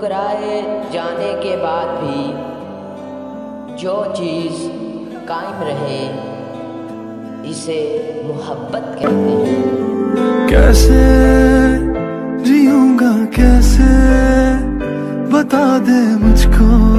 ठुकराए जाने के बाद भी जो चीज़ कायम रहे इसे मोहब्बत कहते हैं। कैसे जीऊंगा कैसे बता दे मुझको।